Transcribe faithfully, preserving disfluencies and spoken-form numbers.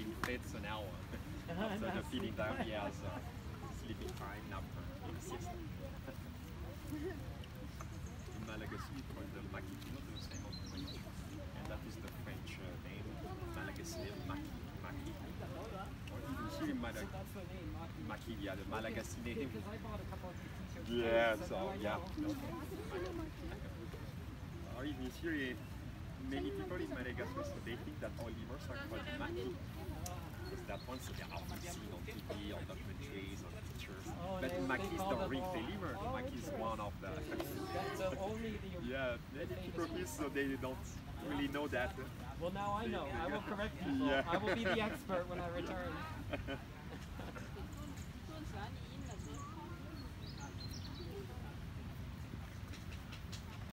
being fed, so now uh, after the feeding time he has uh, sleeping time after in the siesta. In Malagasy we call them maki, not the same on French. And that is the French uh, name, Malagasy maki. maki. Or even here in Madagascar. That's the name, Maki. Maki, yeah, the Malagasy name. Because I bought a couple of these t-shirts. Yeah, so so now I yeah. know. Or even here, many people in Madagascar, so they think that all lemurs are called maki. Because that ones they are often seen on T V, on documentaries, on pictures. Oh, But they- maki they is call the them real all- lemur. oh, Maki is one of the. That's uh, only the... Yeah, many people here, so they don't really know that. Well, now I know. I will correct people. Yeah. I will be the expert when I return.